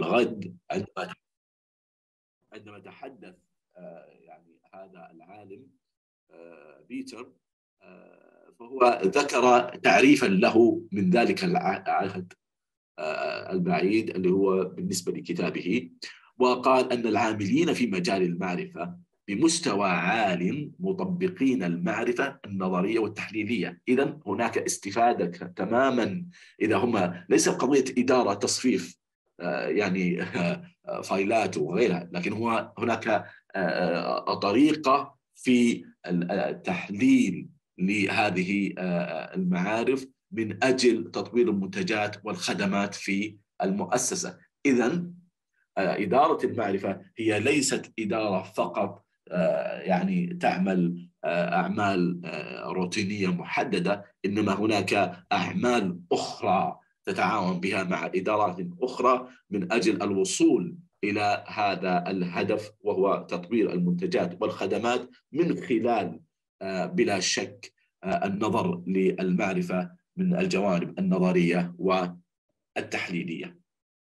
الغد عندما تحدث يعني هذا العالم بيتر، فهو ذكر تعريفا له من ذلك العهد البعيد اللي هو بالنسبة لكتابه، وقال أن العاملين في مجال المعرفة بمستوى عال مطبقين المعرفة النظرية والتحليلية. إذن هناك استفادة تماما، إذا هم ليس قضية إدارة تصفيف يعني فايلات وغيرها، لكن هو هناك طريقة في التحليل لهذه المعارف من أجل تطوير المنتجات والخدمات في المؤسسة. إذن إدارة المعرفة هي ليست إدارة فقط يعني تعمل أعمال روتينية محددة، إنما هناك أعمال أخرى تتعاون بها مع إدارات أخرى من أجل الوصول إلى هذا الهدف، وهو تطوير المنتجات والخدمات من خلال بلا شك النظر للمعرفة من الجوانب النظرية والتحليلية.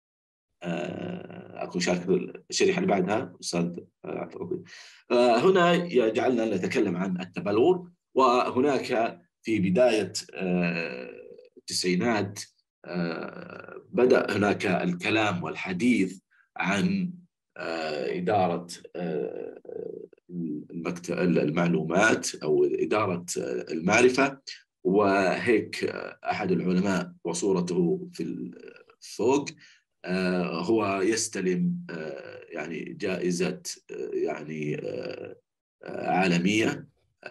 أكون شاكر. الشريحة اللي بعدها أستاذ عبد. هنا يجعلنا نتكلم عن التبلور. وهناك في بداية التسعينات بدأ هناك الكلام والحديث عن إدارة المعلومات أو إدارة المعرفة، وهيك أحد العلماء وصورته في فوق هو يستلم يعني جائزة يعني عالمية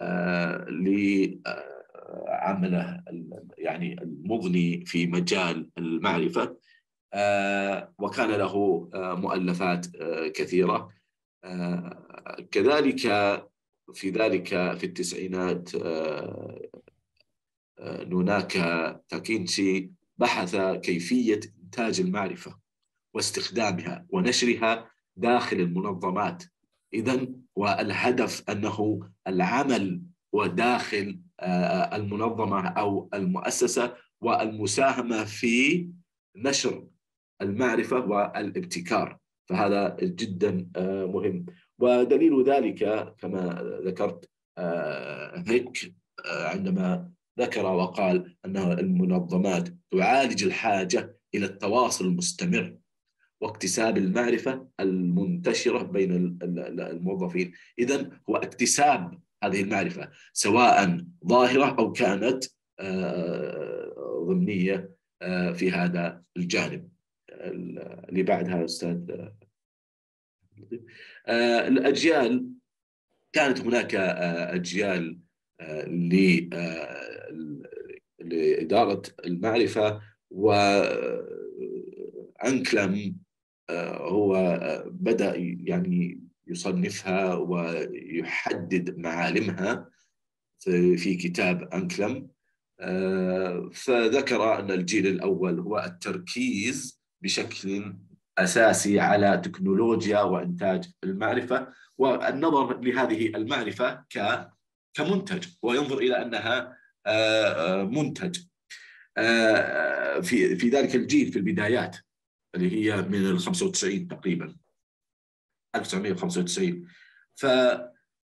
لعمله يعني المغني في مجال المعرفة، وكان له مؤلفات كثيرة. كذلك في التسعينات نوناكا تاكينشي بحث كيفية إنتاج المعرفة واستخدامها ونشرها داخل المنظمات. إذن والهدف أنه العمل وداخل المنظمة أو المؤسسة والمساهمة في نشر المعرفة والابتكار، فهذا جدا مهم. ودليل ذلك كما ذكرت هيك عندما ذكر وقال أن المنظمات تعالج الحاجة إلى التواصل المستمر واكتساب المعرفة المنتشرة بين الموظفين. إذن هو اكتساب هذه المعرفة سواء ظاهرة أو كانت ضمنية في هذا الجانب. اللي بعدها أستاذ. الأجيال، كانت هناك أجيال لإدارة المعرفة، وأنكلم هو بدأ يعني يصنفها ويحدد معالمها في كتاب أنكلم. فذكر أن الجيل الأول هو التركيز بشكل أساسي على تكنولوجيا وإنتاج المعرفة، والنظر لهذه المعرفة كمنتج، وينظر إلى أنها منتج. في ذلك الجيل في البدايات اللي هي من 95 تقريبا 1995، فهذا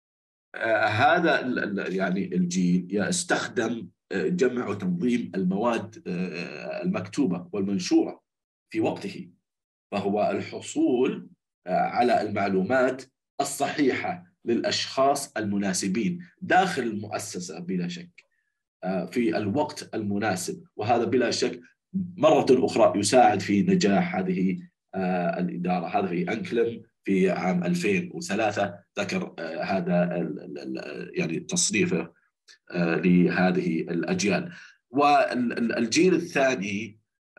يعني الجيل يستخدم جمع وتنظيم المواد المكتوبة والمنشورة في وقته، فهو الحصول على المعلومات الصحيحة للأشخاص المناسبين داخل المؤسسة بلا شك في الوقت المناسب. وهذا بلا شك مرة أخرى يساعد في نجاح هذه الإدارة. هذا في أنكلم في عام 2003 ذكر هذا يعني تصنيفه لهذه الأجيال. والجيل الثاني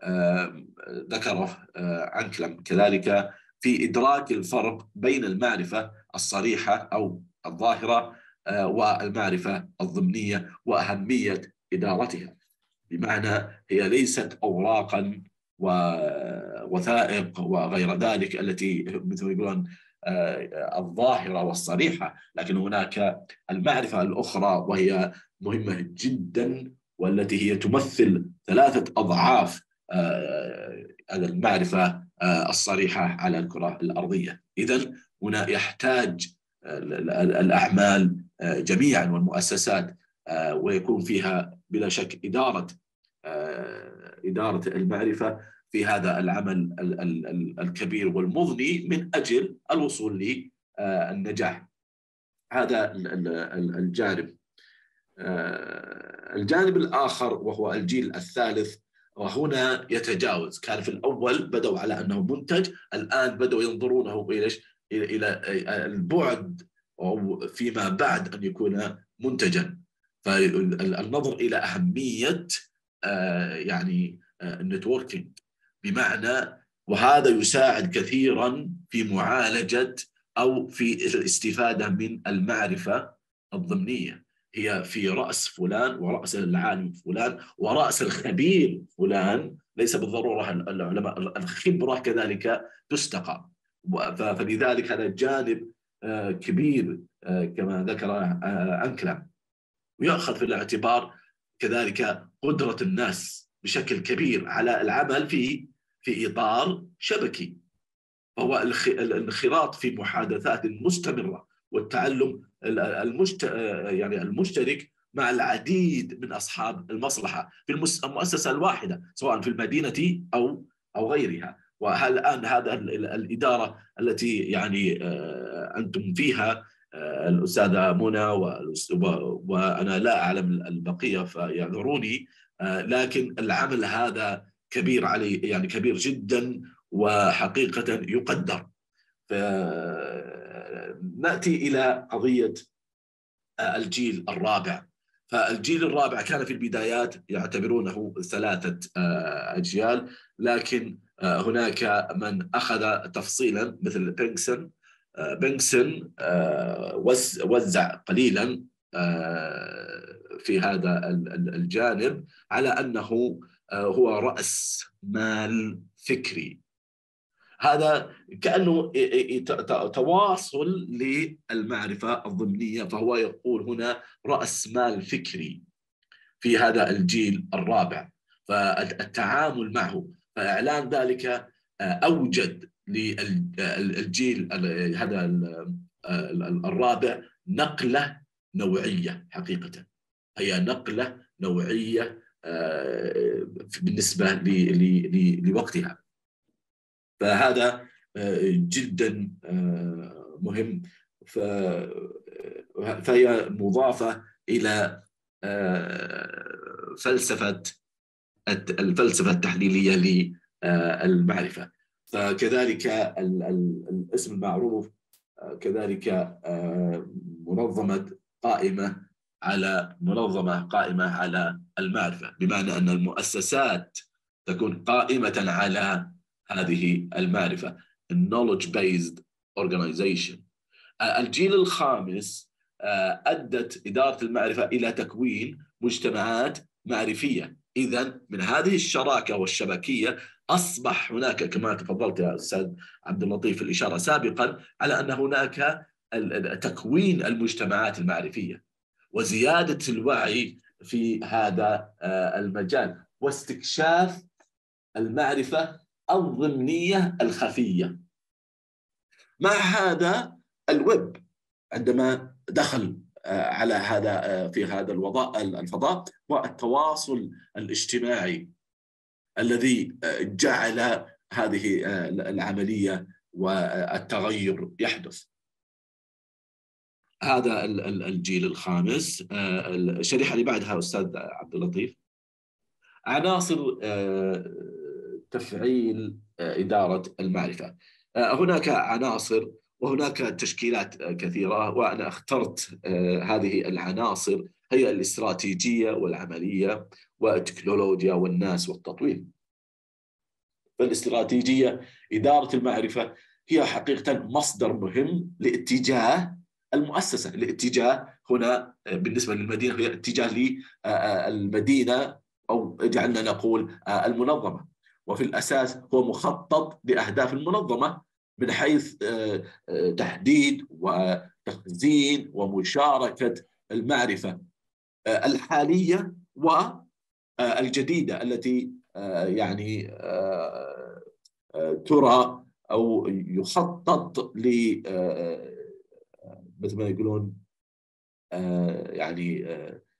ذكره أنكلم كذلك في إدراك الفرق بين المعرفة الصريحة أو الظاهرة والمعرفة الضمنية وأهمية إدارتها، بمعنى هي ليست أوراقا ووثائق وغير ذلك التي مثل يقولون الظاهرة والصريحة، لكن هناك المعرفة الأخرى وهي مهمة جدا، والتي هي تمثل 3 أضعاف المعرفة الصريحة على الكرة الأرضية. إذن هنا يحتاج الأعمال جميعا والمؤسسات، ويكون فيها بلا شك إدارة المعرفة في هذا العمل الكبير والمضني من أجل الوصول للنجاح. هذا الجانب. الجانب الآخر وهو الجيل الثالث، وهنا يتجاوز. كان في الأول بدأوا على أنه منتج، الآن بدأوا ينظرونه إلى البعد أو فيما بعد أن يكون منتجا. فالنظر إلى أهمية يعني النتوركينج، بمعنى وهذا يساعد كثيرا في معالجة أو في الاستفادة من المعرفة الضمنية. هي في رأس فلان ورأس العالم فلان ورأس الخبير فلان، ليس بالضرورة العلماء، الخبرة كذلك تستقى. فلذلك هذا جانب كبير كما ذكر أنكلام، ويأخذ في الاعتبار كذلك قدرة الناس بشكل كبير على العمل في إطار شبكي. فهو الانخراط في محادثات مستمرة والتعلم يعني المشترك مع العديد من أصحاب المصلحة في المؤسسة الواحدة، سواء في المدينة أو غيرها. والآن هذا الإدارة التي يعني أنتم فيها، الأستاذة منى وأنا لا أعلم البقية فيعذروني، لكن العمل هذا كبير عليه، يعني كبير جدا وحقيقة يقدر. نأتي إلى قضية الجيل الرابع. فالجيل الرابع كان في البدايات يعتبرونه 3 أجيال، لكن هناك من أخذ تفصيلا مثل بنكسون وزع قليلا في هذا الجانب على أنه هو رأس مال فكري. هذا كأنه تواصل للمعرفة الضمنية، فهو يقول هنا رأس مال فكري في هذا الجيل الرابع، فالتعامل معه. فإعلان ذلك أوجد للجيل هذا الرابع نقلة نوعية حقيقة، هي نقلة نوعية بالنسبة لوقتها. فهذا جدا مهم. فهي مضافة إلى الفلسفة التحليلية للمعرفة. فكذلك الاسم المعروف كذلك منظمة قائمة على المعرفة، بمعنى أن المؤسسات تكون قائمة على هذه المعرفة، knowledge based organization. الجيل الخامس أدت إدارة المعرفة إلى تكوين مجتمعات معرفية. إذن من هذه الشراكة والشبكية أصبح هناك، كما تفضلت يا أستاذ عبد اللطيف في الإشارة سابقا، على أن هناك تكوين المجتمعات المعرفية وزيادة الوعي في هذا المجال واستكشاف المعرفة الضمنية الخفية. مع هذا الويب عندما دخل على هذا في هذا الفضاء والتواصل الاجتماعي الذي جعل هذه العملية والتغير يحدث. هذا الجيل الخامس. الشريحة اللي بعدها أستاذ عبد اللطيف، عناصر تفعيل إدارة المعرفة. هناك عناصر وهناك تشكيلات كثيرة، وأنا اخترت هذه العناصر، هي الاستراتيجية والعملية والتكنولوجيا والناس والتطوير. فالاستراتيجية إدارة المعرفة هي حقيقة مصدر مهم لاتجاه المؤسسة. الاتجاه هنا بالنسبة للمدينة هي اتجاه للمدينة، أو جعلنا نقول المنظمة، وفي الأساس هو مخطط لأهداف المنظمة من حيث تحديد وتخزين ومشاركة المعرفة الحالية والجديدة التي يعني ترى أو يخطط ل مثل ما يقولون يعني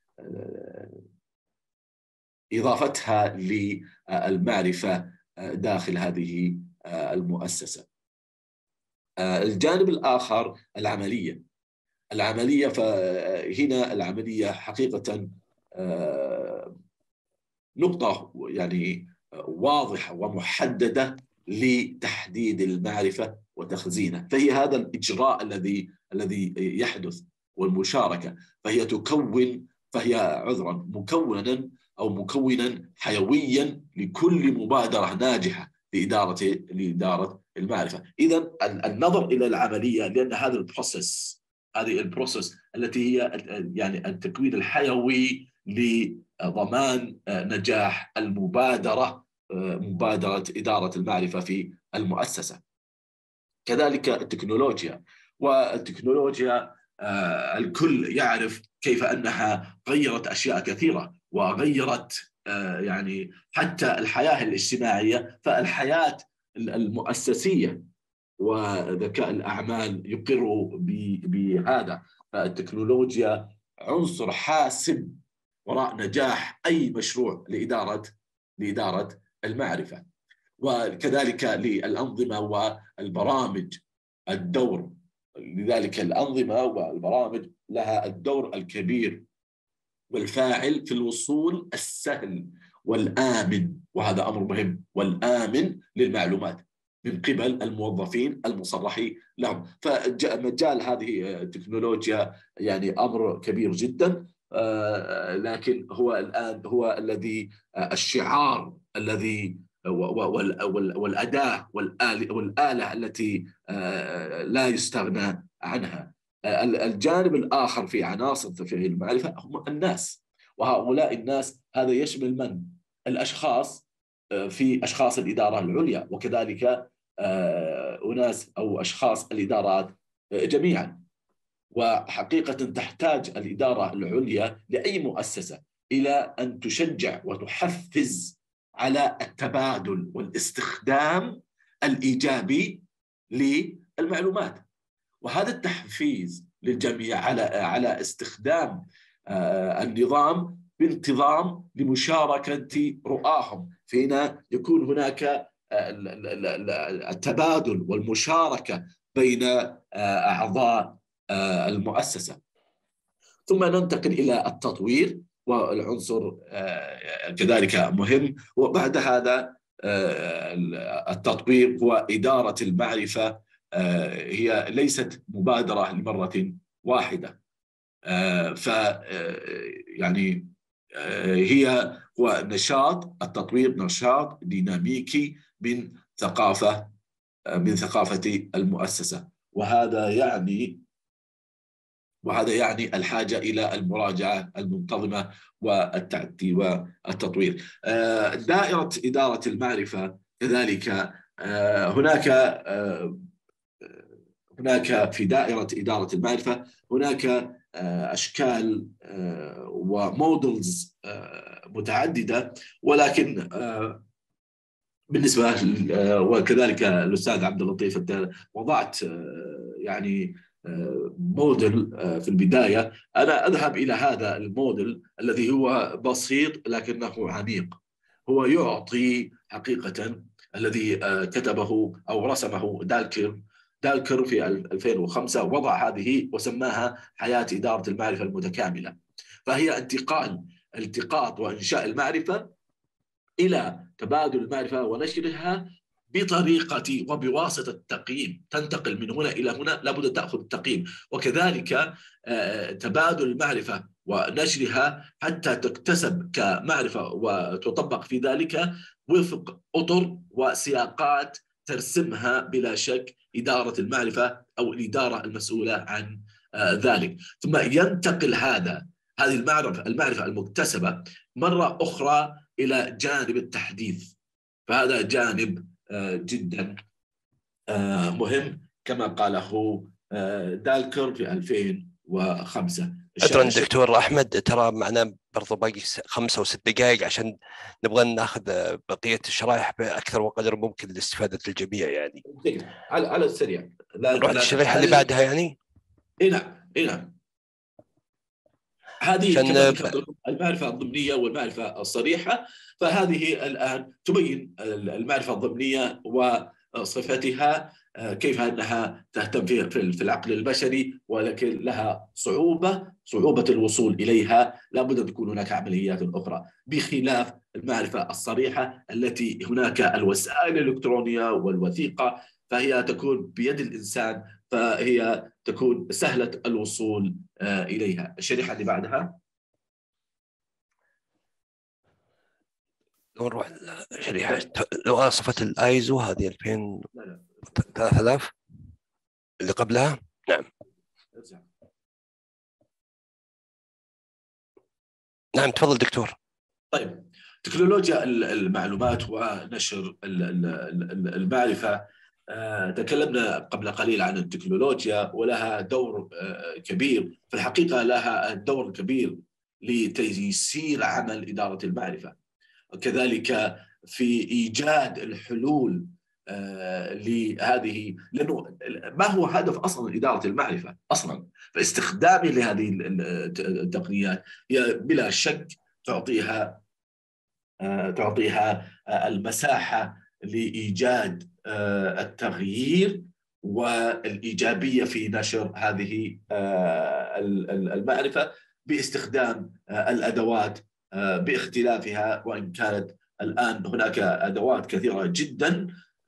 إضافتها للمعرفة داخل هذه المؤسسة. الجانب الآخر العملية، فهنا العملية حقيقة نقطة يعني واضحة ومحددة لتحديد المعرفة وتخزينها، فهي هذا الإجراء الذي يحدث والمشاركة، فهي مكونا حيويا لكل مبادرة ناجحة لإدارة المعرفة. إذا النظر إلى العملية، لأن هذه البروسيس التي هي يعني التكوين الحيوي لضمان نجاح مبادرة إدارة المعرفة في المؤسسة. كذلك والتكنولوجيا الكل يعرف كيف أنها غيرت أشياء كثيرة، وغيرت يعني حتى الحياة الاجتماعية، فالحياة المؤسسية وذكاء الأعمال يقر بهذا. فالتكنولوجيا عنصر حاسم وراء نجاح أي مشروع لإدارة المعرفة. وكذلك للأنظمة والبرامج الدور، لذلك الأنظمة والبرامج لها الدور الكبير والفاعل في الوصول السهل والآمن، وهذا أمر مهم، والآمن للمعلومات من قبل الموظفين المصرحين لهم. فمجال هذه التكنولوجيا يعني أمر كبير جدا، لكن هو الآن هو الذي الشعار الذي والأداة والآلة التي لا يستغنى عنها. الجانب الآخر في عناصر تفعيل المعرفة هم الناس، وهؤلاء الناس هذا يشمل من؟ الأشخاص، في أشخاص الإدارة العليا، وكذلك أناس أو أشخاص الإدارات جميعا. وحقيقة تحتاج الإدارة العليا لأي مؤسسة إلى أن تشجع وتحفز على التبادل والاستخدام الإيجابي للمعلومات، وهذا التحفيز للجميع على استخدام النظام بانتظام لمشاركة رؤاهم، فهنا يكون هناك التبادل والمشاركة بين أعضاء المؤسسة. ثم ننتقل إلى التطوير، والعنصر كذلك مهم. وبعد هذا التطوير هو إدارة المعرفة، هي ليست مبادرة لمرة واحدة، يعني هو التطوير نشاط ديناميكي من ثقافة المؤسسة، وهذا يعني الحاجة إلى المراجعة المنتظمة والتطوير. دائرة إدارة المعرفة كذلك، هناك في دائرة إدارة المعرفة هناك أشكال ومودلز متعددة، ولكن بالنسبة وكذلك الأستاذ عبد اللطيف أنت وضعت يعني موديل في البداية. أنا أذهب إلى هذا الموديل الذي هو بسيط لكنه عميق. هو يعطي حقيقة الذي كتبه أو رسمه دالكر في 2005، وضع هذه وسماها حياة إدارة المعرفة المتكاملة. فهي التقاط وإنشاء المعرفة إلى تبادل المعرفة ونشرها بطريقة وبواسطة التقييم، تنتقل من هنا إلى هنا، لابد تأخذ التقييم، وكذلك تبادل المعرفة ونشرها حتى تكتسب كمعرفة وتطبق في ذلك وفق أطر وسياقات ترسمها بلا شك إدارة المعرفة أو الإدارة المسؤولة عن ذلك. ثم ينتقل هذه المعرفة المكتسبة مرة أخرى إلى جانب التحديث، فهذا جانب جدا مهم كما قاله دالكر في 2005. عذرا دكتور أحمد، ترى معنا برضو باقي 5 أو 6 دقائق عشان نبغى ناخذ بقية الشرائح بأكثر وقدر ممكن لاستفادة الجميع يعني. على السريع. رحت الشريحة اللي بعدها يعني. نعم. هذه كما ذكرت لكم المعرفة الضمنية والمعرفة الصريحة. فهذه الآن تبين المعرفة الضمنية وصفتها، كيف أنها تهتم في العقل البشري، ولكن لها صعوبة الوصول إليها، لابد أن تكون هناك عمليات أخرى، بخلاف المعرفة الصريحة التي هناك الوسائل الإلكترونية والوثيقة، فهي تكون بيد الإنسان، فهي تكون سهلة الوصول إليها. الشريحة اللي بعدها. لو نروح شريحة لو صفة الآيزو هذه 2000 3000 اللي قبلها. نعم تفضل دكتور. طيب، تكنولوجيا المعلومات ونشر المعرفة. تكلمنا قبل قليل عن التكنولوجيا ولها دور كبير، في الحقيقة لها دور كبير لتيسير عمل إدارة المعرفة، وكذلك في إيجاد الحلول لهذه، لأنه ما هو هدف أصلا إدارة المعرفة أصلا؟ فاستخدامي لهذه التقنيات هي بلا شك تعطيها المساحة لإيجاد التغيير والإيجابية في نشر هذه المعرفة باستخدام الأدوات باختلافها، وإن كانت الآن هناك أدوات كثيرة جدا،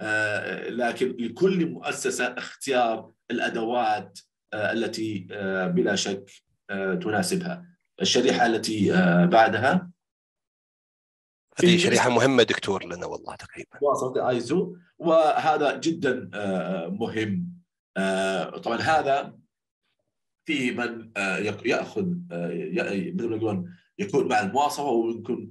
لكن لكل مؤسسة اختيار الأدوات التي بلا شك تناسبها. الشريحة التي بعدها هذه شريحة مهمة دكتور لنا والله تقريبا، مواصفة ايزو، وهذا جدا مهم. طبعا هذا في من ياخذ مثل ما يقولون يكون مع المواصفه، ويكون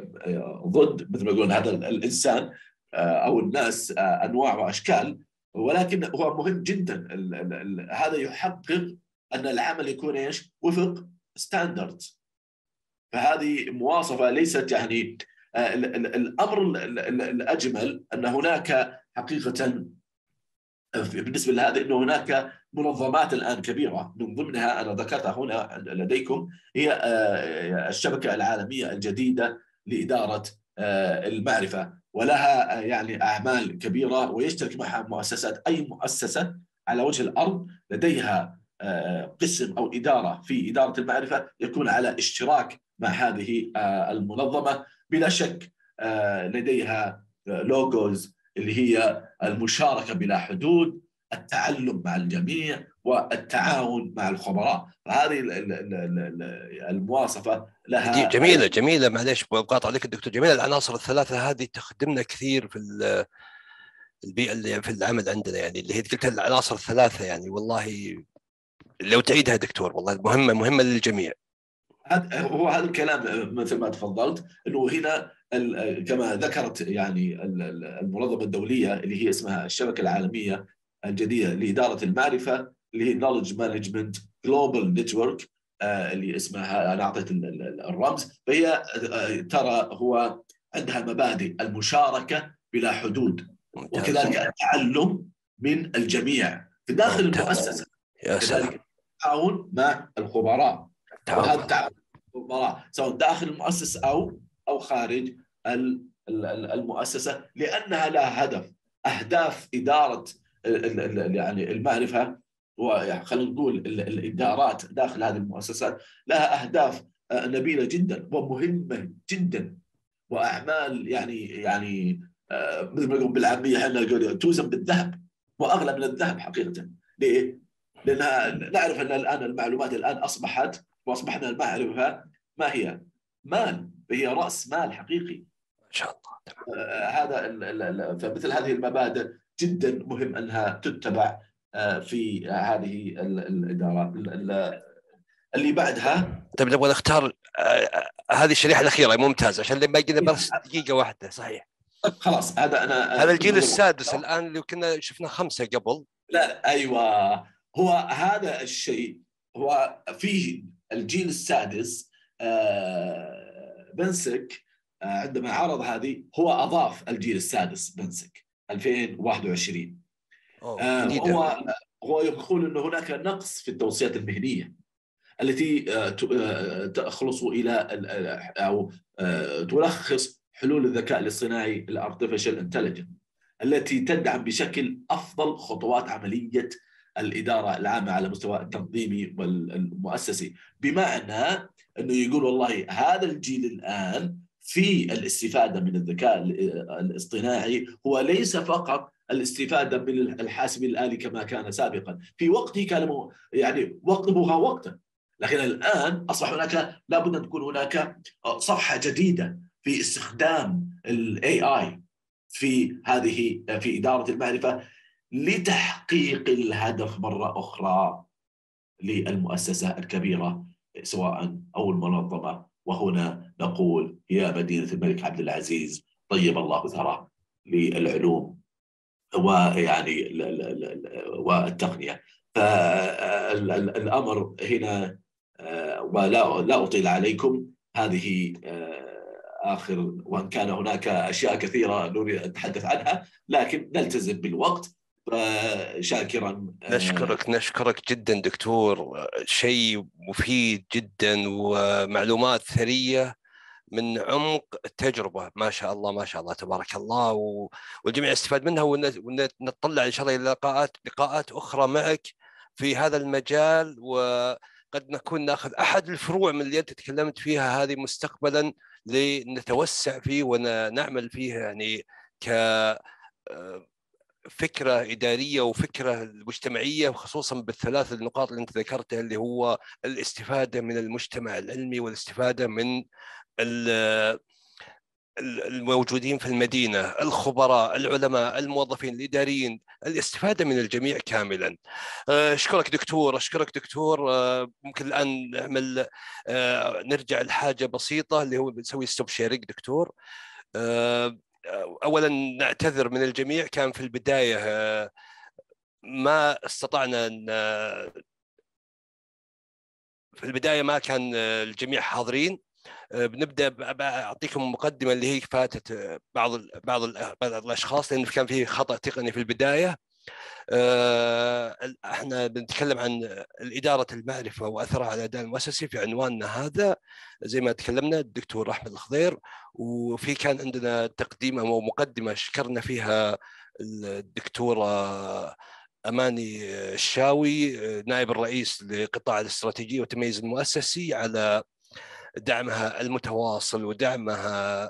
ضد مثل ما يقولون هذا الانسان او الناس انواع واشكال، ولكن هو مهم جدا. هذا يحقق ان العمل يكون ايش؟ وفق ستاندرد. فهذه مواصفه ليست يعني الامر الاجمل ان هناك حقيقه بالنسبه لهذا انه هناك منظمات الان كبيره، من ضمنها انا ذكرتها هنا لديكم هي الشبكه العالميه الجديده لاداره المعرفه، ولها يعني اعمال كبيره، ويشترك معها مؤسسات. اي مؤسسه على وجه الارض لديها قسم او اداره في اداره المعرفه يكون على اشتراك مع هذه المنظمه. بلا شك لديها لوجوز اللي هي المشاركة بلا حدود، التعلم مع الجميع، والتعاون مع الخبراء. هذه المواصفة لها جميلة معليش بقاطع عليك الدكتور، جميلة العناصر الثلاثة هذه تخدمنا كثير في البيئة اللي في العمل عندنا، يعني اللي هي قلت العناصر الثلاثة، يعني والله لو تعيدها دكتور والله مهمة للجميع. هذا الكلام مثل ما تفضلت، انه هنا كما ذكرت يعني المنظمه الدوليه اللي هي اسمها الشبكه العالميه الجديده لاداره المعرفه، اللي هي Knowledge Management Global Network، اللي اسمها انا اعطيت الرمز. فهي ترى هو عندها مبادئ المشاركه بلا حدود، وكذلك التعلم من الجميع في داخل المؤسسه، كذلك التعاون مع الخبراء، وهذا التعاون سواء داخل المؤسسة أو خارج المؤسسة، لأنها لها هدف. أهداف إدارة يعني المعرفة، وخلينا نقول الإدارات داخل هذه المؤسسات لها أهداف نبيلة جدا ومهمة جدا، وأعمال يعني مثل ما يقول بالعامية احنا توزن بالذهب، وأغلى من الذهب حقيقة. ليه؟ لأنها نعرف أن الآن المعلومات الآن وأصبحنا المعرفة ما هي؟ مال، هي رأس مال حقيقي إن شاء الله. هذا فمثل هذه المبادئ جدا مهم أنها تتبع في هذه الإدارات. اللي بعدها طيب نبغى نختار هذه الشريحة الأخيرة ممتازة عشان لما يجينا بس دقيقة واحدة. صحيح خلاص، هذا الجيل السادس الآن، لو كنا شفنا 5 قبل. لا أيوة، هو هذا الشيء هو فيه الجيل السادس بنسك عندما عرض هذه هو أضاف الجيل السادس بنسك 2021. جديدة. هو يقول أن هناك نقص في التوصيات المهنية التي تخلص إلى أو تلخص حلول الذكاء الاصطناعي الارتفيشال انتليجنس التي تدعم بشكل أفضل خطوات عملية الإدارة العامة على مستوى التنظيمي والمؤسسي. بمعنى أنه يقول والله هذا الجيل الآن في الاستفادة من الذكاء الاصطناعي هو ليس فقط الاستفادة من الحاسب الآلي كما كان سابقا. في وقته كان يعني وقته وقته، لكن الآن أصبح هناك لابد أن تكون هناك صفحة جديدة في استخدام ال AI في إدارة المعرفة لتحقيق الهدف مرة أخرى للمؤسسة الكبيرة سواء أو المنظمة. وهنا نقول يا مدينة الملك عبد العزيز طيب الله ثراه للعلوم ويعني والتقنية. فالأمر هنا ولا أطيل عليكم، هذه آخر، وإن كان هناك أشياء كثيرة نريد أن نتحدث عنها لكن نلتزم بالوقت. شاكرا. نشكرك جدا دكتور، شيء مفيد جدا ومعلومات ثرية من عمق التجربة، ما شاء الله ما شاء الله تبارك الله، والجميع يستفاد منها، ونطلع إن شاء الله لقاءات أخرى معك في هذا المجال، وقد نكون نأخذ أحد الفروع من اللي أنت تكلمت فيها هذه مستقبلا لنتوسع فيه ونعمل فيه يعني فكرة إدارية وفكرة مجتمعية، وخصوصا بالثلاث النقاط اللي أنت ذكرتها اللي هو الاستفادة من المجتمع العلمي والاستفادة من الموجودين في المدينة، الخبراء، العلماء، الموظفين الإداريين، الاستفادة من الجميع كاملا. أشكرك دكتور. ممكن الآن نعمل نرجع لحاجة بسيطة اللي هو بنسوي ستوب شيرينج دكتور. أولا نعتذر من الجميع، كان في البداية ما استطعنا في البداية ما كان الجميع حاضرين. بنبدا باعطيكم مقدمه اللي هي فاتت بعض الاشخاص، لان كان في خطا تقني في البدايه. احنا بنتكلم عن اداره المعرفه واثرها على الاداء المؤسسي في عنواننا هذا، زي ما تكلمنا الدكتور احمد الخضير، وفي كان عندنا تقديمه ومقدمه شكرنا فيها الدكتوره أماني الشاوي نائب الرئيس لقطاع الاستراتيجية والتمييز المؤسسي على دعمها المتواصل ودعمها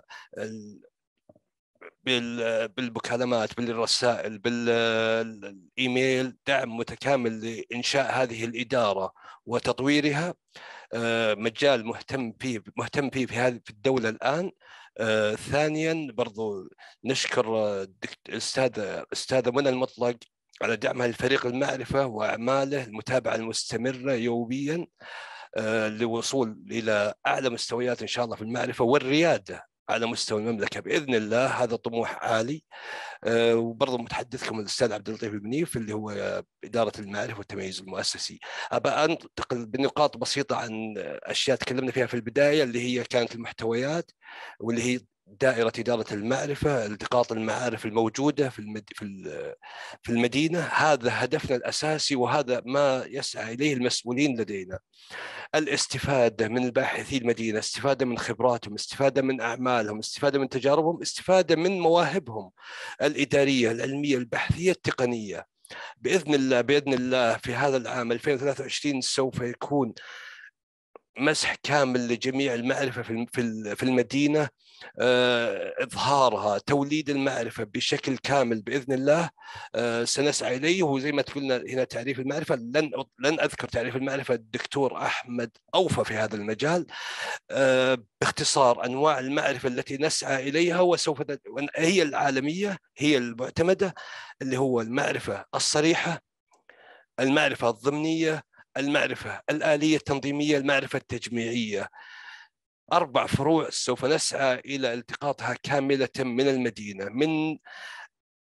بالمكالمات، بالرسائل، بالإيميل، دعم متكامل لإنشاء هذه الإدارة وتطويرها. مجال مهتم فيه في الدولة الآن. ثانيا برضو نشكر الأستاذة منى المطلق على دعمها لفريق المعرفة وأعماله المتابعة المستمرة يوميا للوصول إلى أعلى مستويات إن شاء الله في المعرفة والريادة على مستوى المملكة بإذن الله. هذا طموح عالي. وبرضه متحدثكم الأستاذ عبد اللطيف المنيف اللي هو إدارة المعرفة والتمييز المؤسسي. أبى أنتقل بنقاط بسيطة عن أشياء تكلمنا فيها في البداية اللي هي كانت المحتويات، واللي هي دائرة إدارة المعرفة، التقاط المعارف الموجودة في المدينة. هذا هدفنا الأساسي وهذا ما يسعى إليه المسؤولين لدينا. الاستفادة من باحثي المدينة، استفادة من خبراتهم، استفادة من أعمالهم، استفادة من تجاربهم، استفادة من مواهبهم الإدارية العلمية البحثية التقنية. بإذن الله في هذا العام 2023 سوف يكون مسح كامل لجميع المعرفة في المدينة، إظهارها، توليد المعرفة بشكل كامل بإذن الله. سنسعى إليه. وزي ما تقولنا هنا تعريف المعرفة، لن أذكر تعريف المعرفة، الدكتور أحمد أوفى في هذا المجال. باختصار أنواع المعرفة التي نسعى إليها وسوف هي العالمية، هي المعتمدة، اللي هو المعرفة الصريحة، المعرفة الضمنية، المعرفة الآلية التنظيمية، المعرفة التجميعية. 4 فروع سوف نسعى إلى التقاطها كاملة من المدينة، من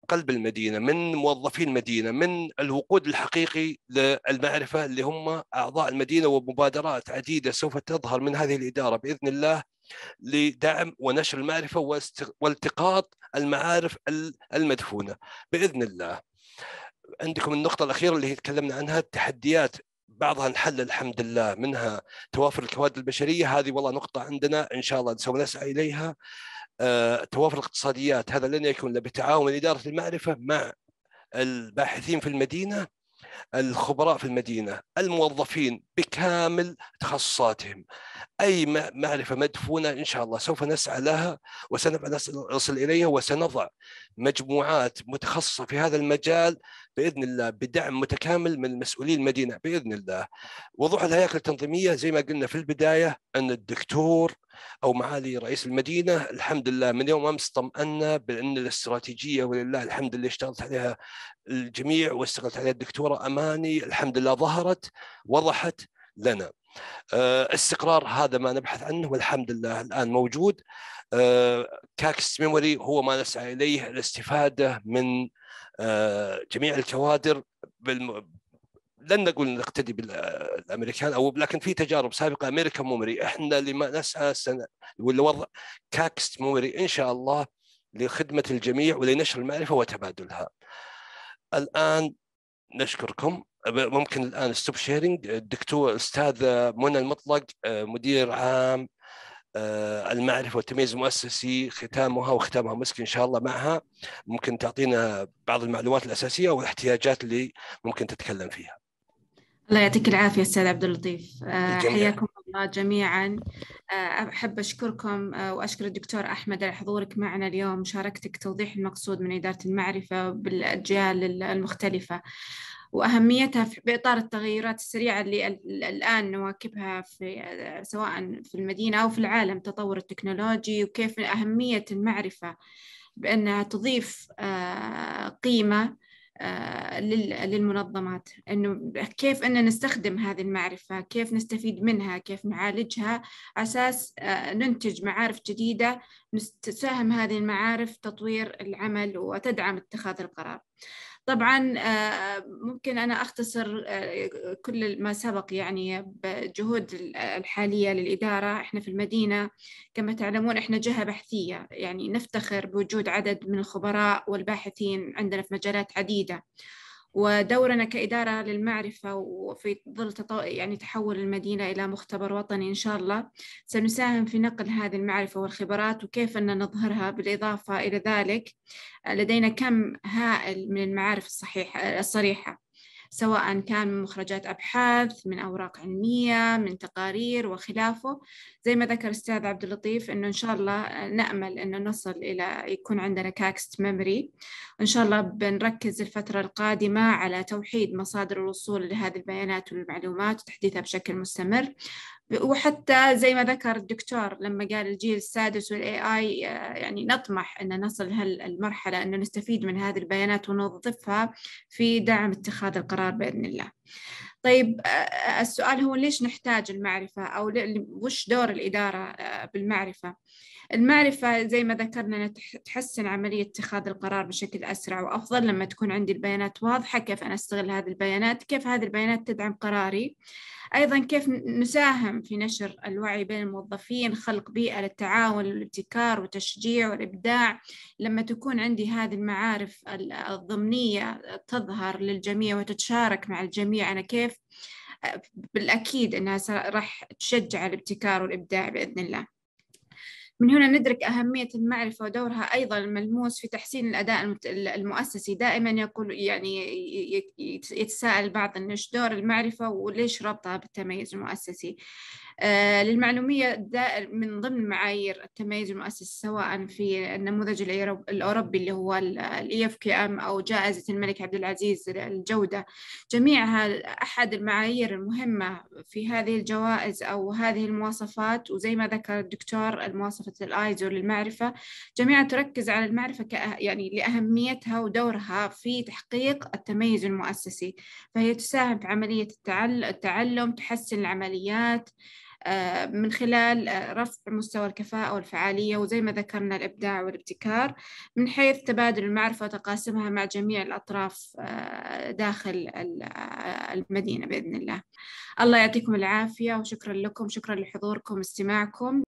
قلب المدينة، من موظفي المدينة، من الوقود الحقيقي للمعرفة اللي هم أعضاء المدينة، ومبادرات عديدة سوف تظهر من هذه الإدارة بإذن الله لدعم ونشر المعرفة والتقاط المعارف المدفونة بإذن الله. عندكم النقطة الأخيرة اللي هي تكلمنا عنها، التحديات بعضها انحل الحمد لله، منها توافر الكوادر البشرية، هذه والله نقطة عندنا إن شاء الله سوف نسعى إليها. توافر الاقتصاديات هذا لن يكون إلا بتعاون إدارة المعرفة مع الباحثين في المدينة، الخبراء في المدينة، الموظفين بكامل تخصصاتهم. أي معرفة مدفونة إن شاء الله سوف نسعى لها وسنصل إليها، وسنضع مجموعات متخصصة في هذا المجال بإذن الله بدعم متكامل من مسؤولي المدينة بإذن الله. وضوح الهياكل التنظيمية زي ما قلنا في البداية، أن الدكتور أو معالي رئيس المدينة الحمد لله من يوم أمس طمأنا بأن الاستراتيجية ولله الحمد لله اشتغلت عليها الجميع واستغلت عليها الدكتورة أماني الحمد لله ظهرت وضحت لنا. استقرار هذا ما نبحث عنه والحمد لله الآن موجود. كاكست ميموري هو ما نسعى إليه، الاستفادة من جميع الكوادر لن نقول نقتدي بالامريكان او، لكن في تجارب سابقه امريكان ميموري، احنا لما نسعى لوضع كاكست ميموري ان شاء الله لخدمه الجميع ولنشر المعرفه وتبادلها. الان نشكركم. ممكن الان ستوب شيرنج الدكتور استاذ منى المطلق مدير عام المعرفة والتمييز المؤسسي، ختامها مسك إن شاء الله معها، ممكن تعطينا بعض المعلومات الأساسية والاحتياجات اللي ممكن تتكلم فيها. الله يعطيك العافية أستاذ عبد اللطيف. حياكم الله جميعا. أحب أشكركم وأشكر الدكتور أحمد على حضورك معنا اليوم، مشاركتك توضيح المقصود من إدارة المعرفة بالأجيال المختلفة وأهميتها بإطار التغيرات السريعة اللي الآن نواكبها سواء في المدينة أو في العالم، تطور التكنولوجي، وكيف أهمية المعرفة بأنها تضيف قيمة للمنظمات، إنه كيف أن نستخدم هذه المعرفة، كيف نستفيد منها، كيف نعالجها، أساس ننتج معارف جديدة تساهم هذه المعارف تطوير العمل وتدعم اتخاذ القرار. طبعا ممكن أنا أختصر كل ما سبق يعني بجهود الحالية للإدارة. إحنا في المدينة كما تعلمون إحنا جهة بحثية، يعني نفتخر بوجود عدد من الخبراء والباحثين عندنا في مجالات عديدة، ودورنا كإدارة للمعرفة وفي ظل يعني تحول المدينة إلى مختبر وطني إن شاء الله سنساهم في نقل هذه المعرفة والخبرات وكيف أن نظهرها. بالإضافة إلى ذلك لدينا كم هائل من المعارف الصريحة، سواء كان من مخرجات أبحاث، من أوراق علمية، من تقارير وخلافه. زي ما ذكر أستاذ عبد اللطيف إنه إن شاء الله نأمل إنه نصل إلى يكون عندنا كاكست ميموري. إن شاء الله بنركز الفترة القادمة على توحيد مصادر الوصول لهذه البيانات والمعلومات وتحديثها بشكل مستمر. وحتى زي ما ذكر الدكتور لما قال الجيل السادس والAI، يعني نطمح أن نصل هالمرحلة أن نستفيد من هذه البيانات ونوظفها في دعم اتخاذ القرار بإذن الله. طيب السؤال هو ليش نحتاج المعرفة، أو وش دور الإدارة بالمعرفة؟ المعرفة زي ما ذكرنا تحسن عملية اتخاذ القرار بشكل أسرع وأفضل لما تكون عندي البيانات واضحة، كيف أنا أستغل هذه البيانات، كيف هذه البيانات تدعم قراري، أيضا كيف نساهم في نشر الوعي بين الموظفين، خلق بيئة للتعاون والابتكار والتشجيع والإبداع. لما تكون عندي هذه المعارف الضمنية تظهر للجميع وتتشارك مع الجميع، أنا كيف بالأكيد أنها راح تشجع الابتكار والإبداع بإذن الله. من هنا ندرك أهمية المعرفة ودورها أيضا الملموس في تحسين الأداء المؤسسي. دائما يقول يعني يتساءل البعض إن إيش دور المعرفة وليش ربطها بالتميز المؤسسي. للمعلومية من ضمن معايير التميز المؤسسي سواء في النموذج الأوروبي اللي هو EFQM أو جائزة الملك عبد العزيز للجودة، جميعها أحد المعايير المهمة في هذه الجوائز أو هذه المواصفات. وزي ما ذكر الدكتور المواصفة الآيزو للمعرفة جميعها تركز على المعرفة يعني لأهميتها ودورها في تحقيق التميز المؤسسي، فهي تساهم في عملية التعلم، تحسن العمليات، من خلال رفع مستوى الكفاءة والفعالية، وزي ما ذكرنا الإبداع والابتكار، من حيث تبادل المعرفة وتقاسمها مع جميع الأطراف داخل المدينة بإذن الله. الله يعطيكم العافية، وشكرا لكم، شكرا لحضوركم واستماعكم.